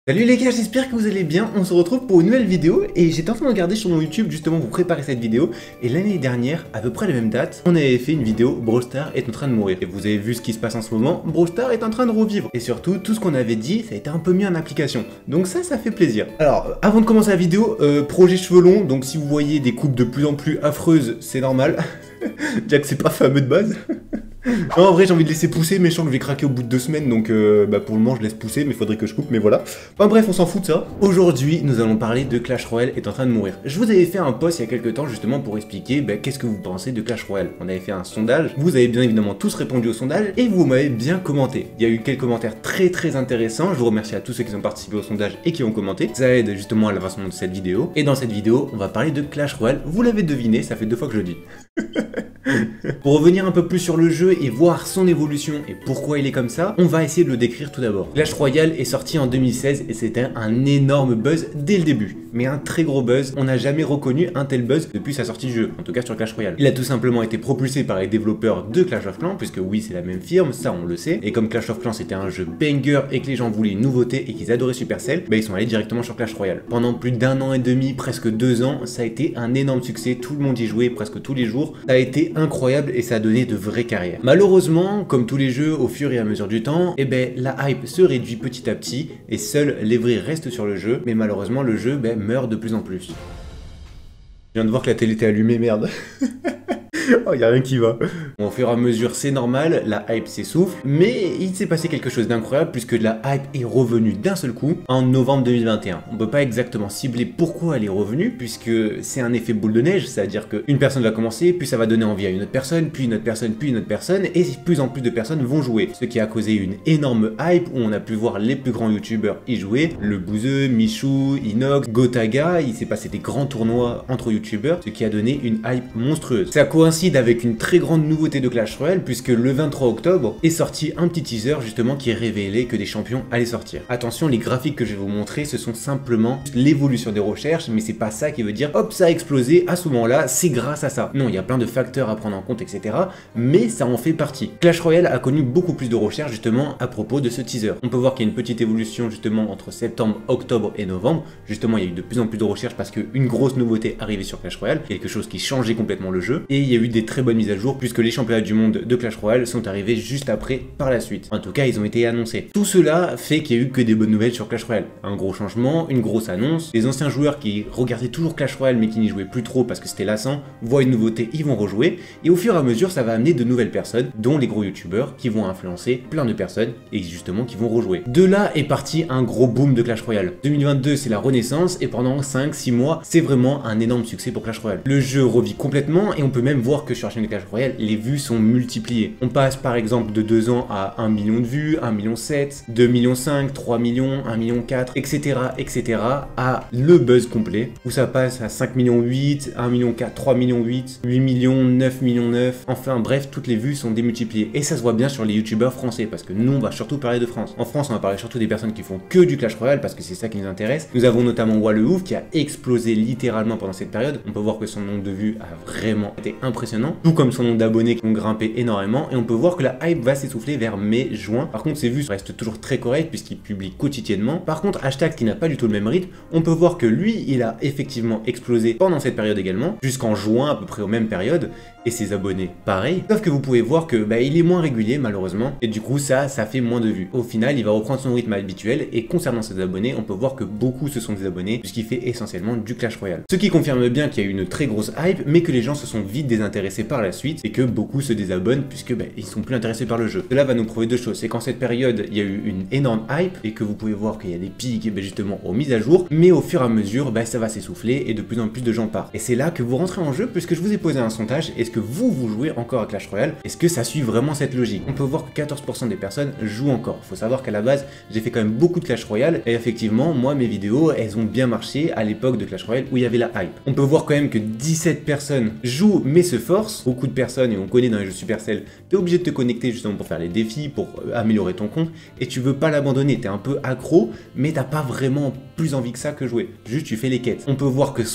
Salut les gars, j'espère que vous allez bien, on se retrouve pour une nouvelle vidéo et j'étais en train de regarder sur mon YouTube justement pour préparer cette vidéo et l'année dernière, à peu près la même date, on avait fait une vidéo Brawl Stars est en train de mourir et vous avez vu ce qui se passe en ce moment, Brawl Stars est en train de revivre et surtout tout ce qu'on avait dit ça a été un peu mis en application, donc ça fait plaisir. Alors avant de commencer la vidéo, projet cheveux longs, donc si vous voyez des coupes de plus en plus affreuses c'est normal, déjà que c'est pas fameux de base. Non, en vrai, j'ai envie de laisser pousser, mais je sens que je vais craquer au bout de 2 semaines, donc pour le moment, je laisse pousser, mais il faudrait que je coupe, mais voilà. Enfin bref, on s'en fout de ça. Aujourd'hui, nous allons parler de Clash Royale est en train de mourir. Je vous avais fait un post il y a quelques temps, justement, pour expliquer qu'est-ce que vous pensez de Clash Royale. On avait fait un sondage, vous avez bien évidemment tous répondu au sondage, et vous m'avez bien commenté. Il y a eu quelques commentaires très intéressants, je vous remercie à tous ceux qui ont participé au sondage et qui ont commenté. Ça aide justement à l'avancement de cette vidéo. Et dans cette vidéo, on va parler de Clash Royale. Vous l'avez deviné, ça fait 2 fois que je le dis. Pour revenir un peu plus sur le jeu et voir son évolution et pourquoi il est comme ça, on va essayer de le décrire tout d'abord. Clash Royale est sorti en 2016 et c'était un énorme buzz dès le début. Mais un très gros buzz, on n'a jamais reconnu un tel buzz depuis sa sortie de jeu, en tout cas sur Clash Royale. Il a tout simplement été propulsé par les développeurs de Clash of Clans, puisque oui c'est la même firme, ça on le sait, et comme Clash of Clans c'était un jeu banger et que les gens voulaient une nouveauté et qu'ils adoraient Supercell, ils sont allés directement sur Clash Royale. Pendant plus d'1 an et demi, presque 2 ans, ça a été un énorme succès, tout le monde y jouait presque tous les jours, ça a été incroyable et ça a donné de vraies carrières. Malheureusement, comme tous les jeux, au fur et à mesure du temps, la hype se réduit petit à petit et seuls les vrais restent sur le jeu, mais malheureusement le jeu meurt de plus en plus. Je viens de voir que la télé était allumée, merde. Oh, y a rien qui va. Bon, au fur et à mesure, c'est normal, la hype s'essouffle, mais il s'est passé quelque chose d'incroyable puisque la hype est revenue d'un seul coup en novembre 2021. On peut pas exactement cibler pourquoi elle est revenue puisque c'est un effet boule de neige, c'est-à-dire qu'une personne va commencer, puis ça va donner envie à une autre personne, puis une autre personne, puis une autre personne, et plus en plus de personnes vont jouer. Ce qui a causé une énorme hype où on a pu voir les plus grands youtubeurs y jouer, le Bouzeux, Michou, Inox, Gotaga, il s'est passé des grands tournois entre youtubeurs, ce qui a donné une hype monstrueuse. Ça coïncide avec une très grande nouveauté de Clash Royale puisque le 23 octobre est sorti un petit teaser justement qui révélait que des champions allaient sortir. Attention, les graphiques que je vais vous montrer ce sont simplement l'évolution des recherches, mais c'est pas ça qui veut dire hop ça a explosé à ce moment-là, c'est grâce à ça. Non, il y a plein de facteurs à prendre en compte etc, mais ça en fait partie. Clash Royale a connu beaucoup plus de recherches justement à propos de ce teaser. On peut voir qu'il y a une petite évolution justement entre septembre, octobre et novembre. Justement il y a eu de plus en plus de recherches parce qu'une grosse nouveauté arrivait sur Clash Royale, quelque chose qui changeait complètement le jeu, et il y a eu des très bonnes mises à jour puisque les championnats du monde de Clash Royale sont arrivés juste après par la suite. En tout cas, ils ont été annoncés. Tout cela fait qu'il y a eu que des bonnes nouvelles sur Clash Royale. Un gros changement, une grosse annonce. Les anciens joueurs qui regardaient toujours Clash Royale mais qui n'y jouaient plus trop parce que c'était lassant, voient une nouveauté, ils vont rejouer. Et au fur et à mesure, ça va amener de nouvelles personnes, dont les gros youtubeurs qui vont influencer plein de personnes et justement qui vont rejouer. De là est parti un gros boom de Clash Royale. 2022, c'est la renaissance et pendant 5-6 mois, c'est vraiment un énorme succès pour Clash Royale. Le jeu revit complètement et on peut même voir que sur la chaîne de Clash Royale, les vues sont multipliées. On passe par exemple de 2 ans à 1 million de vues, 1,7 million, 2,5 millions, 3 millions, 1,4 million, etc. à le buzz complet, où ça passe à 5 millions 8, 1,4 million, 3 millions 8 millions, 9 millions 9, enfin bref, toutes les vues sont démultipliées. Et ça se voit bien sur les youtubeurs français, parce que nous on va surtout parler de France. En France, on va parler surtout des personnes qui font que du Clash Royale, parce que c'est ça qui nous intéresse. Nous avons notamment Wallehouf qui a explosé littéralement pendant cette période. On peut voir que son nombre de vues a vraiment été impressionnant, tout comme son nombre d'abonnés qui ont grimpé énormément, et on peut voir que la hype va s'essouffler vers mai-juin. Par contre, ses vues restent toujours très correctes puisqu'il publie quotidiennement. Par contre, hashtag qui n'a pas du tout le même rythme, on peut voir que lui, il a effectivement explosé pendant cette période également, jusqu'en juin à peu près aux mêmes périodes, et ses abonnés pareil. Sauf que vous pouvez voir que il est moins régulier malheureusement, et du coup ça fait moins de vues. Au final, il va reprendre son rythme habituel, et concernant ses abonnés, on peut voir que beaucoup se sont désabonnés puisqu'il fait essentiellement du Clash Royale. Ce qui confirme bien qu'il y a eu une très grosse hype, mais que les gens se sont vite désintéressés par la suite, et que beaucoup se désabonnent puisque ils sont plus intéressés par le jeu. Cela va nous prouver 2 choses, c'est qu'en cette période il y a eu une énorme hype et que vous pouvez voir qu'il y a des pics justement aux mises à jour, mais au fur et à mesure ça va s'essouffler et de plus en plus de gens partent. Et c'est là que vous rentrez en jeu puisque je vous ai posé un sondage, est-ce que vous jouez encore à Clash Royale? Est-ce que ça suit vraiment cette logique? On peut voir que 14% des personnes jouent encore. Faut savoir qu'à la base j'ai fait quand même beaucoup de Clash Royale et effectivement moi mes vidéos elles ont bien marché à l'époque de Clash Royale où il y avait la hype. On peut voir quand même que 17 personnes jouent mais se force, beaucoup de personnes, et on connaît dans les jeux Supercell, t'es obligé de te connecter justement pour faire les défis, pour améliorer ton compte, et tu veux pas l'abandonner, t'es un peu accro, mais t'as pas vraiment plus envie que ça que jouer, juste tu fais les quêtes. On peut voir que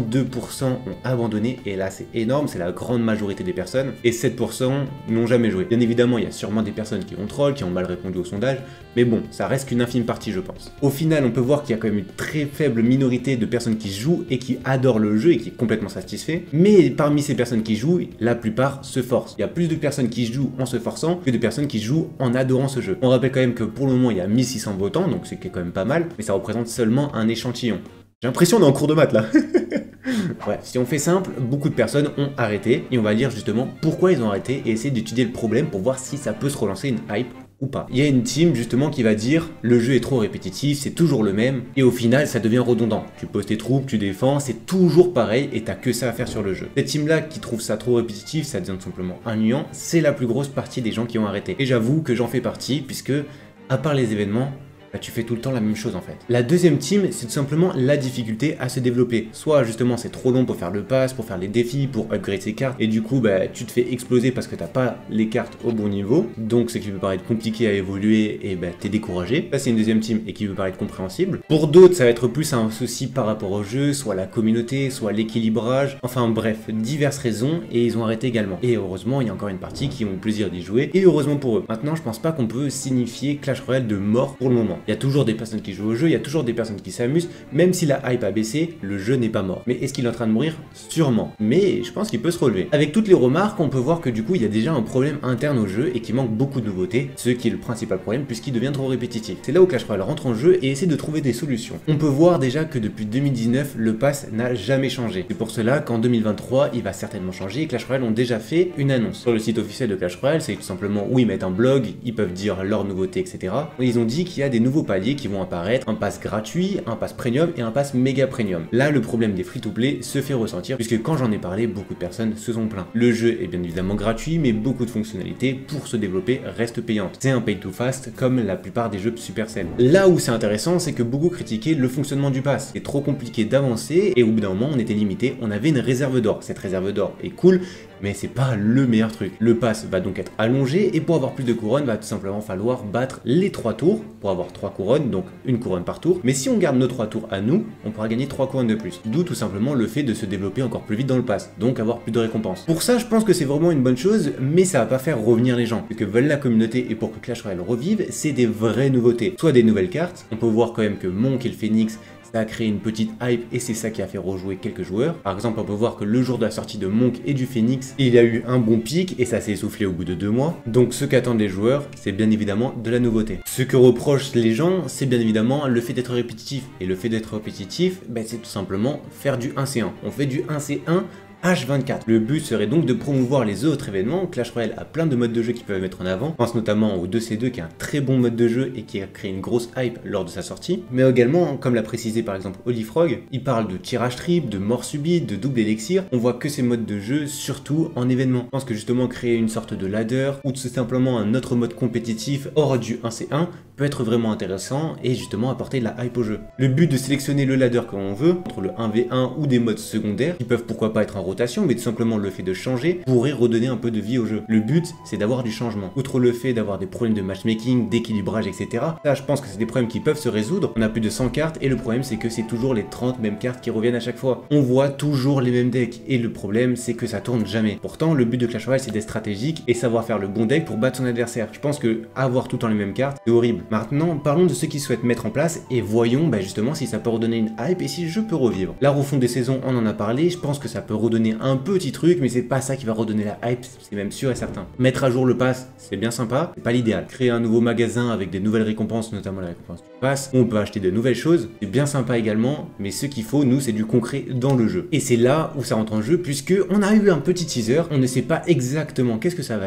62% ont abandonné, et là c'est énorme, c'est la grande majorité des personnes, et 7% n'ont jamais joué. Bien évidemment, il y a sûrement des personnes qui ont troll, qui ont mal répondu au sondage, mais bon, ça reste qu'une infime partie je pense. Au final, on peut voir qu'il y a quand même une très faible minorité de personnes qui jouent et qui adorent le jeu et qui est complètement satisfait, mais parmi ces personnes qui jouent, la plupart se forcent. Il y a plus de personnes qui jouent en se forçant que de personnes qui jouent en adorant ce jeu. On rappelle quand même que pour le moment, il y a 1600 votants, donc c'est quand même pas mal, mais ça représente seulement un échantillon. J'ai l'impression d'être en cours de maths là. Bref, si on fait simple, beaucoup de personnes ont arrêté et on va dire justement pourquoi ils ont arrêté et essayer d'étudier le problème pour voir si ça peut se relancer une hype ou pas. Il y a une team justement qui va dire le jeu est trop répétitif, c'est toujours le même et au final ça devient redondant. Tu poses tes troupes, tu défends, c'est toujours pareil et t'as que ça à faire sur le jeu. Cette team là qui trouve ça trop répétitif, ça devient tout simplement ennuyant, c'est la plus grosse partie des gens qui ont arrêté. Et j'avoue que j'en fais partie puisque à part les événements, bah, tu fais tout le temps la même chose en fait. La deuxième team, c'est tout simplement la difficulté à se développer. Soit justement c'est trop long pour faire le pass, pour faire les défis, pour upgrade ses cartes, et du coup bah, tu te fais exploser parce que t'as pas les cartes au bon niveau, donc ce qui peut paraître compliqué à évoluer et bah, t'es découragé. Ça c'est une deuxième team et qui peut paraître compréhensible. Pour d'autres ça va être plus un souci par rapport au jeu, soit la communauté, soit l'équilibrage, enfin bref, diverses raisons et ils ont arrêté également. Et heureusement il y a encore une partie qui ont le plaisir d'y jouer et heureusement pour eux. Maintenant je pense pas qu'on peut signifier Clash Royale de mort pour le moment. Il y a toujours des personnes qui jouent au jeu, il y a toujours des personnes qui s'amusent, même si la hype a baissé, le jeu n'est pas mort. Mais est-ce qu'il est en train de mourir? Sûrement. Mais je pense qu'il peut se relever. Avec toutes les remarques, on peut voir que du coup, il y a déjà un problème interne au jeu et qu'il manque beaucoup de nouveautés, ce qui est le principal problème puisqu'il devient trop répétitif. C'est là où Clash Royale rentre en jeu et essaie de trouver des solutions. On peut voir déjà que depuis 2019, le pass n'a jamais changé. C'est pour cela qu'en 2023, il va certainement changer et Clash Royale ont déjà fait une annonce. Sur le site officiel de Clash Royale, c'est tout simplement où ils mettent un blog, ils peuvent dire leurs nouveautés, etc. Et ils ont dit qu'il y a des nouveaux paliers qui vont apparaître, un pass gratuit, un pass premium et un pass méga premium. Là, le problème des free-to-play se fait ressentir puisque quand j'en ai parlé, beaucoup de personnes se sont plaints. Le jeu est bien évidemment gratuit, mais beaucoup de fonctionnalités pour se développer restent payantes. C'est un pay to fast comme la plupart des jeux Supercell. Là où c'est intéressant, c'est que beaucoup critiquaient le fonctionnement du pass. C'est trop compliqué d'avancer et au bout d'un moment, on était limité, on avait une réserve d'or. Cette réserve d'or est cool, mais c'est pas le meilleur truc. Le pass va donc être allongé et pour avoir plus de couronnes, va tout simplement falloir battre les 3 tours pour avoir 3 couronnes, donc une couronne par tour. Mais si on garde nos 3 tours à nous, on pourra gagner 3 couronnes de plus. D'où tout simplement le fait de se développer encore plus vite dans le pass, donc avoir plus de récompenses. Pour ça, je pense que c'est vraiment une bonne chose, mais ça va pas faire revenir les gens. Ce que veulent la communauté et pour que Clash Royale revive, c'est des vraies nouveautés. Soit des nouvelles cartes, on peut voir quand même que Monk et le Phoenix, ça a créé une petite hype et c'est ça qui a fait rejouer quelques joueurs. Par exemple, on peut voir que le jour de la sortie de Monk et du Phoenix, il y a eu un bon pic et ça s'est essoufflé au bout de 2 mois. Donc ce qu'attendent les joueurs, c'est bien évidemment de la nouveauté. Ce que reprochent les gens, c'est bien évidemment le fait d'être répétitif. Et le fait d'être répétitif, ben, c'est tout simplement faire du 1C1. On fait du 1C1 H24. Le but serait donc de promouvoir les autres événements. Clash Royale a plein de modes de jeu qui peuvent mettre en avant. Je pense notamment au 2C2 qui est un très bon mode de jeu et qui a créé une grosse hype lors de sa sortie. Mais également, comme l'a précisé par exemple Holyfrog, il parle de tirage trip, de mort subite, de double élixir. On voit que ces modes de jeu surtout en événement. Je pense que justement créer une sorte de ladder ou tout simplement un autre mode compétitif hors du 1C1 peut être vraiment intéressant et justement apporter de la hype au jeu. Le but de sélectionner le ladder que l'on veut, entre le 1v1 ou des modes secondaires, qui peuvent pourquoi pas être en rotation, mais tout simplement le fait de changer pourrait redonner un peu de vie au jeu. Le but, c'est d'avoir du changement. Outre le fait d'avoir des problèmes de matchmaking, d'équilibrage, etc. Là, je pense que c'est des problèmes qui peuvent se résoudre. On a plus de 100 cartes et le problème, c'est que c'est toujours les 30 mêmes cartes qui reviennent à chaque fois. On voit toujours les mêmes decks et le problème, c'est que ça tourne jamais. Pourtant, le but de Clash Royale, c'est d'être stratégique et savoir faire le bon deck pour battre son adversaire. Je pense que avoir tout le temps les mêmes cartes, c'est horrible. Maintenant, parlons de ceux qui souhaitent mettre en place et voyons justement si ça peut redonner une hype et si le jeu peut revivre. La refonte des saisons, on en a parlé, je pense que ça peut redonner un petit truc, mais c'est pas ça qui va redonner la hype, c'est même sûr et certain. Mettre à jour le pass, c'est bien sympa, c'est pas l'idéal. Créer un nouveau magasin avec des nouvelles récompenses, notamment la récompense du pass, où on peut acheter de nouvelles choses, c'est bien sympa également, mais ce qu'il faut, nous, c'est du concret dans le jeu. Et c'est là où ça rentre en jeu, puisque on a eu un petit teaser, on ne sait pas exactement qu'est-ce que ça va être,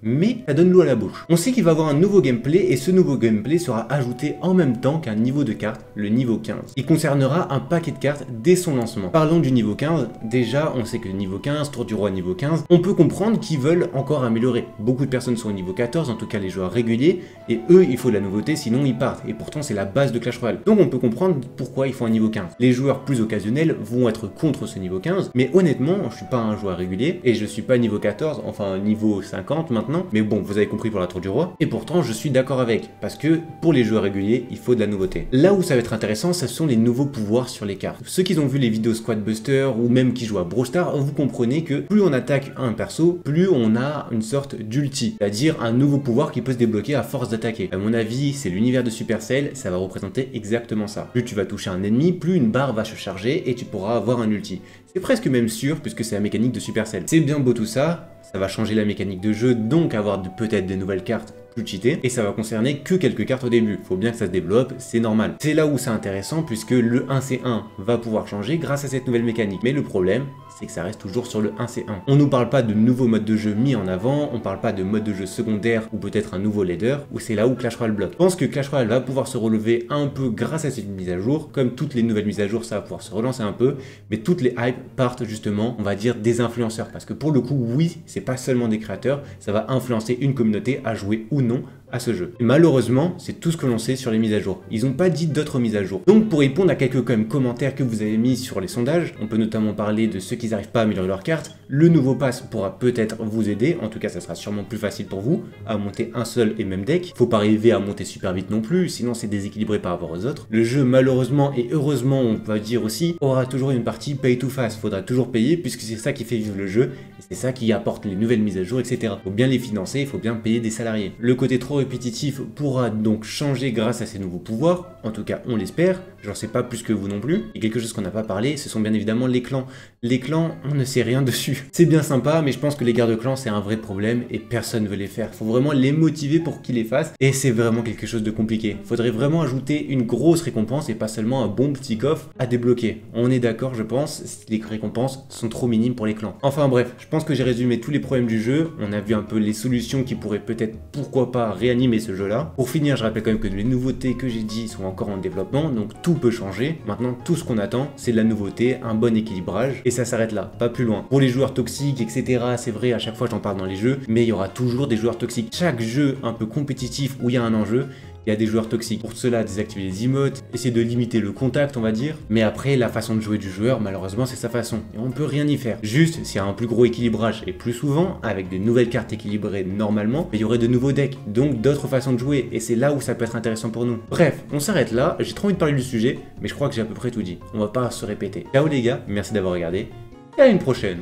mais ça donne l'eau à la bouche. On sait qu'il va y avoir un nouveau gameplay et ce nouveau gameplay sera ajouté en même temps qu'un niveau de carte, le niveau 15. Il concernera un paquet de cartes dès son lancement. Parlons du niveau 15, déjà on sait que le niveau 15, Tour du Roi niveau 15, on peut comprendre qu'ils veulent encore améliorer. Beaucoup de personnes sont au niveau 14, en tout cas les joueurs réguliers, et eux il faut de la nouveauté sinon ils partent, et pourtant c'est la base de Clash Royale. Donc on peut comprendre pourquoi ils font un niveau 15. Les joueurs plus occasionnels vont être contre ce niveau 15, mais honnêtement je suis pas un joueur régulier, et je suis pas niveau 14, enfin niveau 50 maintenant, mais bon vous avez compris pour la Tour du Roi, et pourtant je suis d'accord avec, parce que pour les joueurs réguliers il faut de la nouveauté. Là où ça va être intéressant, ce sont les nouveaux pouvoirs sur les cartes. Ceux qui ont vu les vidéos Squad Buster ou même qui jouent à Brawl Stars, vous comprenez que plus on attaque un perso, plus on a une sorte d'ulti, c'est-à-dire un nouveau pouvoir qui peut se débloquer à force d'attaquer. À mon avis, c'est l'univers de Supercell, ça va représenter exactement ça. Plus tu vas toucher un ennemi, plus une barre va se charger et tu pourras avoir un ulti. C'est presque même sûr puisque c'est la mécanique de Supercell. C'est bien beau tout ça, ça va changer la mécanique de jeu, donc avoir peut-être des nouvelles cartes plus cheatées, et ça va concerner que quelques cartes au début. Faut bien que ça se développe, c'est normal. C'est là où c'est intéressant puisque le 1C1 va pouvoir changer grâce à cette nouvelle mécanique. Mais le problème, c'est que ça reste toujours sur le 1C1. On nous parle pas de nouveaux modes de jeu mis en avant, on parle pas de mode de jeu secondaire ou peut-être un nouveau leader, ou c'est là où Clash Royale bloque. Je pense que Clash Royale va pouvoir se relever un peu grâce à cette mise à jour. Comme toutes les nouvelles mises à jour, ça va pouvoir se relancer un peu, mais toutes les hypes partent justement, on va dire, des influenceurs. Parce que pour le coup, oui, c'est pas seulement des créateurs, ça va influencer une communauté à jouer ou non à ce jeu. Et malheureusement, c'est tout ce que l'on sait sur les mises à jour. Ils n'ont pas dit d'autres mises à jour. Donc pour répondre à quelques commentaires que vous avez mis sur les sondages, on peut notamment parler de ceux qui n'arrivent pas à améliorer leur carte. Le nouveau pass pourra peut-être vous aider, en tout cas ça sera sûrement plus facile pour vous à monter un seul et même deck. Faut pas arriver à monter super vite non plus, sinon c'est déséquilibré par rapport aux autres. Le jeu malheureusement et heureusement on va dire aussi, aura toujours une partie pay to fast. Faudra toujours payer puisque c'est ça qui fait vivre le jeu, et c'est ça qui apporte les nouvelles mises à jour, etc. Faut bien les financer, il faut bien payer des salariés. Le côté trop répétitif pourra donc changer grâce à ces nouveaux pouvoirs, en tout cas on l'espère, j'en sais pas plus que vous non plus. Et quelque chose qu'on n'a pas parlé, ce sont bien évidemment les clans. Les clans, on ne sait rien dessus. C'est bien sympa, mais je pense que les guerres de clans c'est un vrai problème et personne ne veut les faire. Faut vraiment les motiver pour qu'ils les fassent, et c'est vraiment quelque chose de compliqué. Faudrait vraiment ajouter une grosse récompense et pas seulement un bon petit coffre à débloquer. On est d'accord je pense, les récompenses sont trop minimes pour les clans. Enfin bref, je pense que j'ai résumé tous les problèmes du jeu, on a vu un peu les solutions qui pourraient peut-être, pourquoi pas, réanimer ce jeu-là. Pour finir, je rappelle quand même que les nouveautés que j'ai dit sont encore en développement, donc tout peut changer. Maintenant, tout ce qu'on attend, c'est de la nouveauté, un bon équilibrage, et ça s'arrête là, pas plus loin. Pour les joueurs toxiques, etc., c'est vrai, à chaque fois j'en parle dans les jeux, mais il y aura toujours des joueurs toxiques. Chaque jeu un peu compétitif où il y a un enjeu, il y a des joueurs toxiques. Pour cela, désactiver les emotes, essayer de limiter le contact, on va dire. Mais après, la façon de jouer du joueur, malheureusement, c'est sa façon. Et on peut rien y faire. Juste, s'il y a un plus gros équilibrage, et plus souvent, avec de nouvelles cartes équilibrées normalement, il y aurait de nouveaux decks, donc d'autres façons de jouer. Et c'est là où ça peut être intéressant pour nous. Bref, on s'arrête là. J'ai trop envie de parler du sujet, mais je crois que j'ai à peu près tout dit. On va pas se répéter. Ciao les gars, merci d'avoir regardé, et à une prochaine.